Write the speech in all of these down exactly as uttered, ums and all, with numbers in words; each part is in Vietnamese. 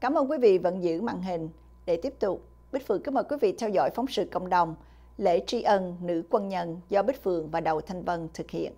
Cảm ơn quý vị vẫn giữ màn hình. Để tiếp tục, Bích Phượng kính mời quý vị theo dõi phóng sự cộng đồng lễ tri ân nữ quân nhân do Bích Phượng và Đậu Thanh Vân thực hiện.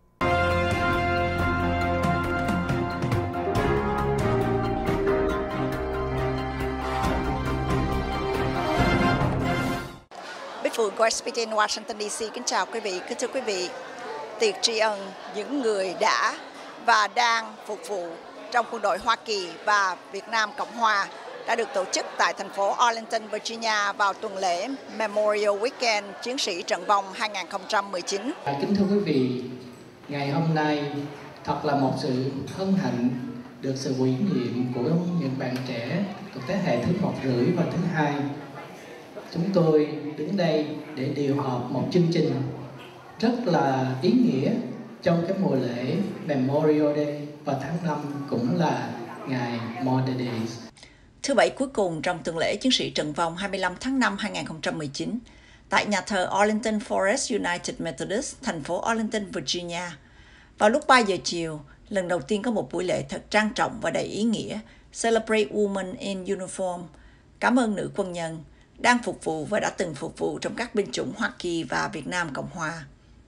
Bích Phượng của ét pê tê Washington đê xê kính chào quý vị. Kính thưa quý vị, tiệc tri ân những người đã và đang phục vụ trong quân đội Hoa Kỳ và Việt Nam Cộng Hòa đã được tổ chức tại thành phố Arlington, Virginia vào tuần lễ Memorial Weekend Chiến sĩ Trận Vong hai không một chín. Kính thưa quý vị, ngày hôm nay thật là một sự hân hạnh được sự ủy nhiệm của những bạn trẻ thuộc thế hệ thứ một rưỡi và thứ hai. Chúng tôi đứng đây để điều họp một chương trình rất là ý nghĩa trong cái mùa lễ Memorial Day, và tháng năm cũng là ngày Mother Days. Thứ Bảy cuối cùng trong tuần lễ Chiến sĩ Trận Vong hai mươi lăm tháng năm hai không một chín, tại nhà thờ Arlington Forest United Methodist, thành phố Arlington, Virginia. Vào lúc ba giờ chiều, lần đầu tiên có một buổi lễ thật trang trọng và đầy ý nghĩa, Celebrate Women in Uniform, cảm ơn nữ quân nhân, đang phục vụ và đã từng phục vụ trong các binh chủng Hoa Kỳ và Việt Nam Cộng Hòa.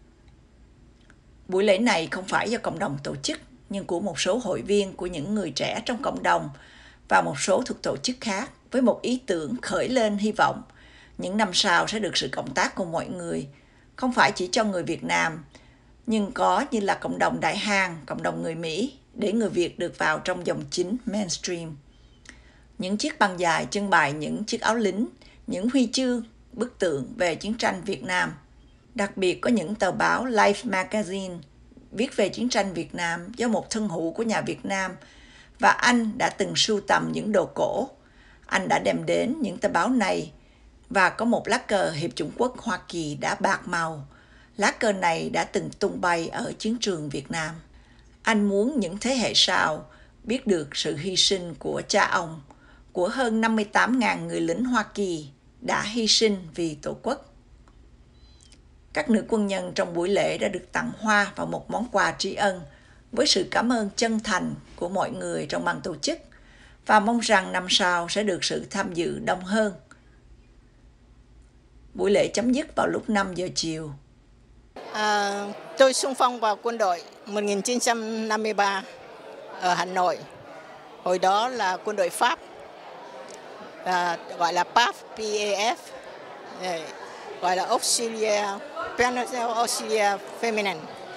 Buổi lễ này không phải do cộng đồng tổ chức, nhưng của một số hội viên của những người trẻ trong cộng đồng và một số thuộc tổ chức khác, với một ý tưởng khởi lên hy vọng những năm sau sẽ được sự cộng tác của mọi người, không phải chỉ cho người Việt Nam, nhưng có như là cộng đồng Đại Hàn, cộng đồng người Mỹ, để người Việt được vào trong dòng chính mainstream. Những chiếc băng dài trưng bày những chiếc áo lính, những huy chương, bức tượng về chiến tranh Việt Nam. Đặc biệt có những tờ báo Life Magazine viết về chiến tranh Việt Nam do một thân hữu của nhà Việt Nam, và anh đã từng sưu tầm những đồ cổ. Anh đã đem đến những tờ báo này và có một lá cờ Hiệp chủng quốc Hoa Kỳ đã bạc màu. Lá cờ này đã từng tung bay ở chiến trường Việt Nam. Anh muốn những thế hệ sau biết được sự hy sinh của cha ông, của hơn năm mươi tám nghìn người lính Hoa Kỳ đã hy sinh vì Tổ quốc. Các nữ quân nhân trong buổi lễ đã được tặng hoa và một món quà tri ân với sự cảm ơn chân thành của mọi người trong ban tổ chức, và mong rằng năm sau sẽ được sự tham dự đông hơn. Buổi lễ chấm dứt vào lúc năm giờ chiều. À, tôi xung phong vào quân đội một nghìn chín trăm năm mươi ba ở Hà Nội. Hồi đó là quân đội Pháp, à, gọi là pê a ép, P A F, gọi là Auxiliaire, Personnel Auxiliaire Féminin.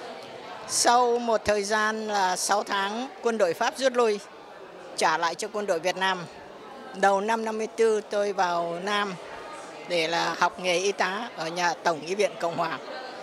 Sau một thời gian là sáu tháng, quân đội Pháp rút lui, trả lại cho quân đội Việt Nam. Đầu năm năm mươi tư tôi vào Nam để là học nghề y tá ở nhà Tổng y viện Cộng Hòa.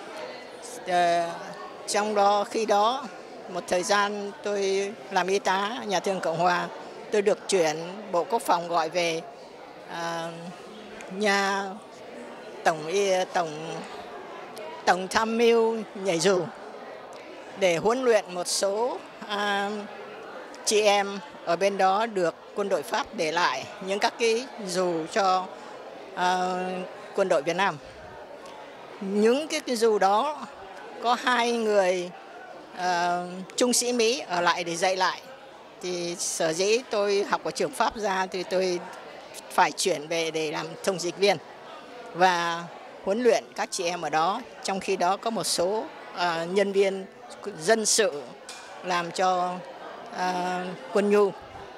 Ờ, trong đó khi đó một thời gian tôi làm y tá ở nhà thương Cộng Hòa, tôi được chuyển Bộ Quốc phòng gọi về à, nhà Tổng y Tổng Tổng tham mưu nhảy dù để huấn luyện một số à, chị em ở bên đó được quân đội Pháp để lại những các cái dù cho à, quân đội Việt Nam. Những cái, cái dù đó có hai người à, trung sĩ Mỹ ở lại để dạy lại. Thì sở dĩ tôi học ở trường Pháp ra thì tôi phải chuyển về để làm thông dịch viên và huấn luyện các chị em ở đó. Trong khi đó có một số à, nhân viên dân sự làm cho à, quân nhu.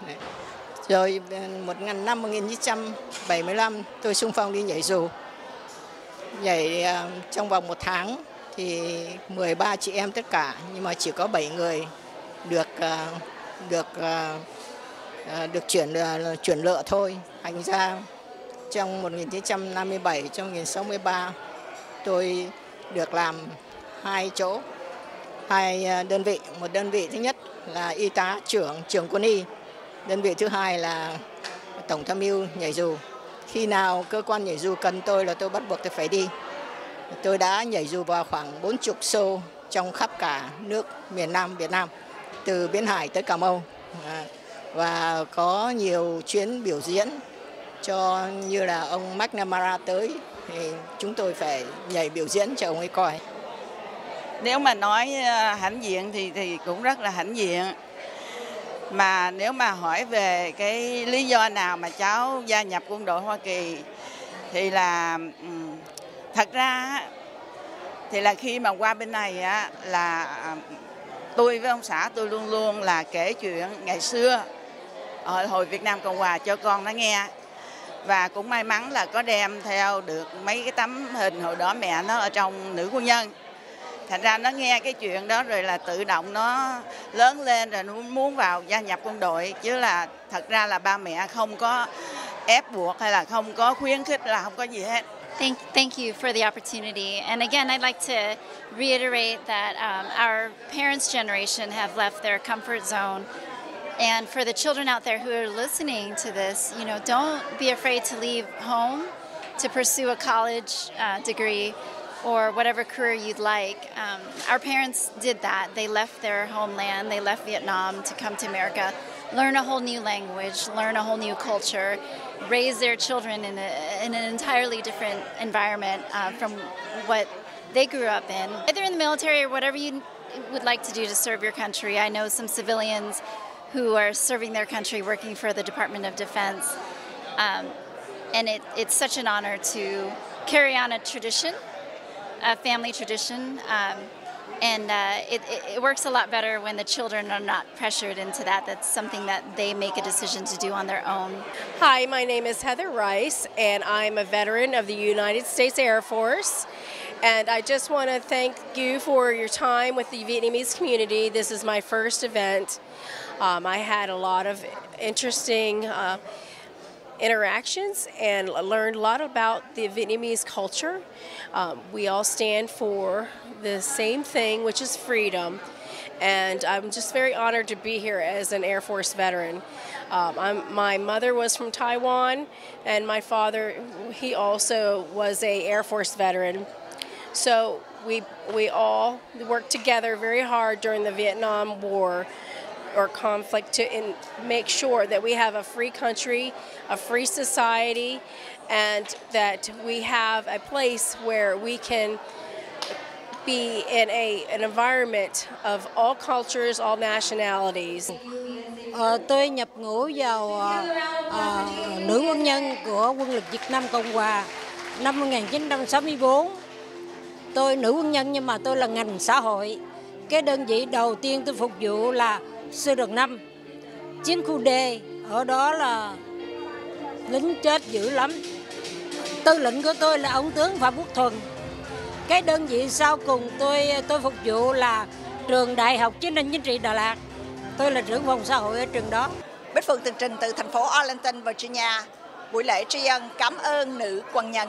Rồi một năm một nghìn chín trăm bảy mươi lăm tôi xung phong đi nhảy dù. Nhảy à, trong vòng một tháng thì mười ba chị em tất cả, nhưng mà chỉ có bảy người được à, được à, được chuyển à, chuyển lựa thôi. Thành ra trong một nghìn chín trăm năm mươi bảy, trong một nghìn chín trăm sáu mươi ba tôi được làm hai chỗ, hai đơn vị. Một đơn vị thứ nhất là y tá trưởng trưởng quân y, đơn vị thứ hai là tổng tham mưu nhảy dù. Khi nào cơ quan nhảy dù cần tôi là tôi bắt buộc tôi phải đi. Tôi đã nhảy dù vào khoảng bốn mươi show trong khắp cả nước miền Nam Việt Nam, từ Biên Hải tới Cà Mau, và có nhiều chuyến biểu diễn cho như là ông McNamara tới thì chúng tôi phải nhảy biểu diễn cho ông ấy coi. Nếu mà nói hãnh diện thì thì cũng rất là hãnh diện. Mà nếu mà hỏi về cái lý do nào mà cháu gia nhập quân đội Hoa Kỳ thì là thật ra thì là khi mà qua bên này á, là tôi với ông xã tôi luôn luôn là kể chuyện ngày xưa ở hồi Việt Nam Cộng Hòa cho con nó nghe. Và cũng may mắn là có đem theo được mấy cái tấm hình hồi đó mẹ nó ở trong nữ quân nhân. Thành ra nó nghe cái chuyện đó rồi là tự động nó lớn lên rồi nó muốn vào gia nhập quân đội. Chứ là thật ra là ba mẹ không có ép buộc hay là không có khuyến khích, là không có gì hết. Thank, thank you for the opportunity. And again, I'd like to reiterate that um, our parents' generation have left their comfort zone. And for the children out there who are listening to this, you know, don't be afraid to leave home to pursue a college uh, degree or whatever career you'd like. Um, our parents did that. They left their homeland, they left Vietnam to come to America, learn a whole new language, learn a whole new culture, raise their children in, a, in an entirely different environment uh, from what they grew up in. Either in the military or whatever you would like to do to serve your country. I know some civilians who are serving their country working for the Department of Defense. Um, and it, it's such an honor to carry on a tradition, a family tradition. Um, and uh, it, it works a lot better when the children are not pressured into that. That's something that they make a decision to do on their own. Hi, my name is Heather Rice, and I'm a veteran of the United States Air Force. And I just want to thank you for your time with the Vietnamese community. This is my first event. Um, I had a lot of interesting uh, interactions and learned a lot about the Vietnamese culture. Um, we all stand for the same thing, which is freedom. And I'm just very honored to be here as an Air Force veteran. Um, I'm, my mother was from Taiwan, and my father, he also was a Air Force veteran. So we, we all worked together very hard during the Vietnam War or conflict to in, make sure that we have a free country, a free society, and that we have a place where we can be in a, an environment of all cultures, all nationalities. Ờ, tôi nhập ngũ vào à, nữ quân nhân của quân lực Việt Nam Cộng Hòa năm một nghìn chín trăm sáu mươi tư. Tôi nữ quân nhân nhưng mà tôi là ngành xã hội. Cái đơn vị đầu tiên tôi phục vụ là sư đoàn năm, chiến khu D. Ở đó là lính chết dữ lắm. Tư lệnh của tôi là ông tướng Phạm Quốc Thuần. Cái đơn vị sau cùng tôi tôi phục vụ là trường Đại học Chính trị Chính trị Đà Lạt. Tôi là trưởng phòng xã hội ở trường đó. Bích Phượng tường trình từ thành phố Arlington, Virginia. Buổi lễ tri ân cảm ơn nữ quân nhân.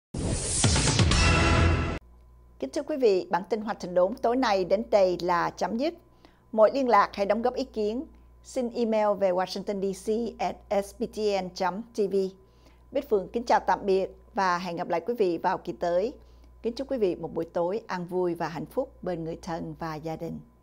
Kính thưa quý vị, bản tin Hoạt Thành Đốn tối nay đến đây là chấm dứt. Mọi liên lạc hay đóng góp ý kiến, xin email về washington d c at s b t n chấm t v. Bích Phượng kính chào tạm biệt và hẹn gặp lại quý vị vào kỳ tới. Kính chúc quý vị một buổi tối an vui và hạnh phúc bên người thân và gia đình.